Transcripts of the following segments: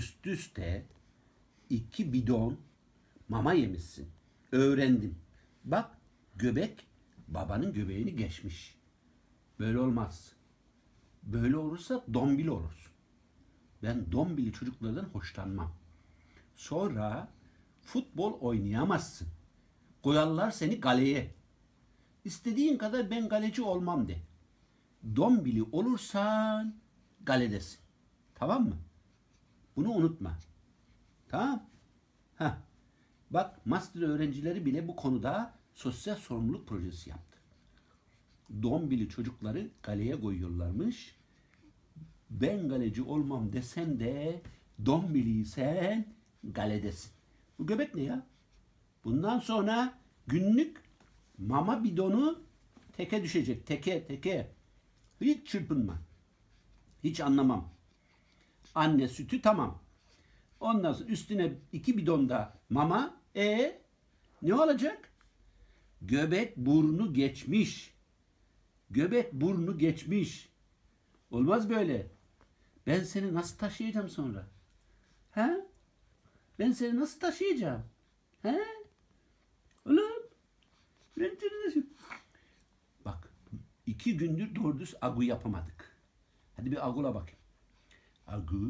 üst üste 2 bidon mama yemişsin. Öğrendim. Bak, göbek babanın göbeğini geçmiş. Böyle olmaz. Böyle olursa dombil olursun. Ben dombili çocuklardan hoşlanmam. Sonra futbol oynayamazsın. Koyarlar seni galeye. İstediğin kadar ben galeci olmam de. Dombili olursan galedesin. Tamam mı? Bunu unutma. Tamam. Heh. Bak, master öğrencileri bile bu konuda sosyal sorumluluk projesi yaptı. Dombili çocukları galeye koyuyorlarmış. Ben galeci olmam desen de dombiliysen galedesin. Bu göbek ne ya? Bundan sonra günlük mama bidonu teke düşecek. Teke. Hiç çırpınma. Hiç anlamam. Anne sütü tamam. Ondan sonra üstüne 2 bidonda mama. Ne olacak? Göbek burnu geçmiş. Göbek burnu geçmiş. Olmaz böyle. Ben seni nasıl taşıyacağım sonra? He? Ben seni nasıl taşıyacağım? He? Oğlum. Ben seni nasıl... Bak, 2 gündür doğru düz agu yapamadık. Hadi bir agula bakayım. Agu.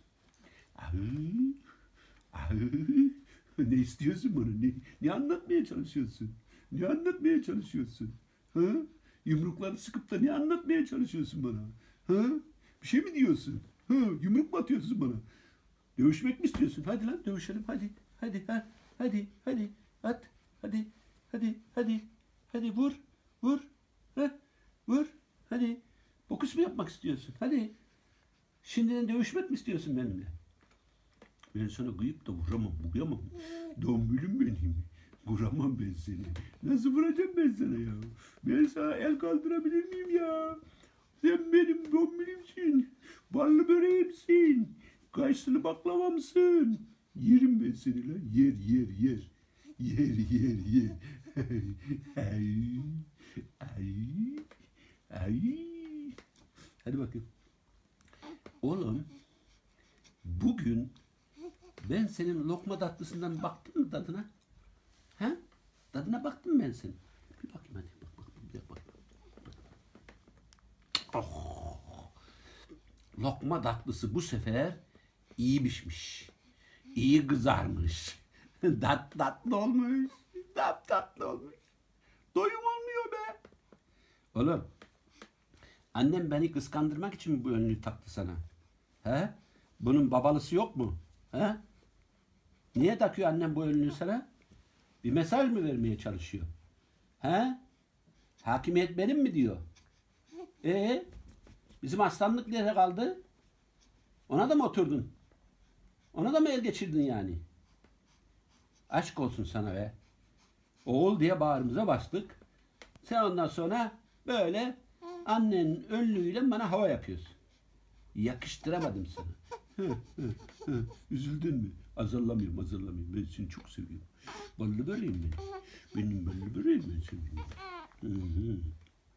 Ne istiyorsun bana? Ne anlatmaya çalışıyorsun? Ne anlatmaya çalışıyorsun? Ha? Yumrukları sıkıp da ne anlatmaya çalışıyorsun bana? Ha? Bir şey mi diyorsun? Ha? Yumruk mu atıyorsun bana? Dövüşmek mi istiyorsun? Hadi lan dövüşelim. Hadi. At. Hadi vur. Ha? Vur. Hadi. Boks mu yapmak istiyorsun? Hadi. Şimdiden dövüşmek mi istiyorsun benimle? Ben sana kıyıp da vuramam. Dombilim benim. Vuramam ben seni. Nasıl vuracağım ben sana ya? Ben sana el kaldırabilir miyim ya? Sen benim dombilimsin. Ballı böreğimsin. Kaysılı baklavamsın. Yerim ben seni lan. Yer. Hadi bakayım. Oğlum, bugün ben senin lokma tatlısından baktım mı tadına? He? Tadına baktım ben senin. Bir bakayım hadi. Bak. Oh. Lokma tatlısı bu sefer iyi pişmiş. İyi kızarmış. Tatlı olmuş. Tatlı olmuş. Doyum olmuyor be. Oğlum, annem beni kıskandırmak için mi bu önlüğü taktı sana? He? Bunun babalısı yok mu? He? Niye takıyor annem bu önlüğü sana? Bir mesaj mı vermeye çalışıyor? He? Hakimiyet benim mi diyor? Bizim aslanlık nereye kaldı? Ona da mı oturdun? Ona da mı el geçirdin yani? Aşk olsun sana be. Oğul diye bağrımıza bastık. Sen ondan sonra böyle annenin önlüğüyle bana hava yapıyorsun. Yakıştıramadım sana. Üzüldün mü? Azarlamıyorum. Ben seni çok seviyorum. Ballı böreğim ben. Benim ballı böreğim ben seviyorum.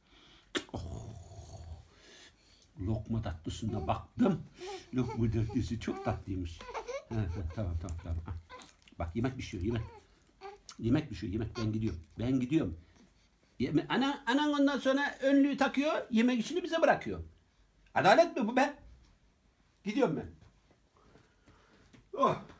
Lokma tatlısına baktım. Lokma tatlısı çok tatlıymış. Tamam. Bak, yemek pişiyor. Ben gidiyorum. Anan ondan sonra önlüğü takıyor, yemek işini bize bırakıyor. Adalet mi bu be? Gidiyorum ben. Oh.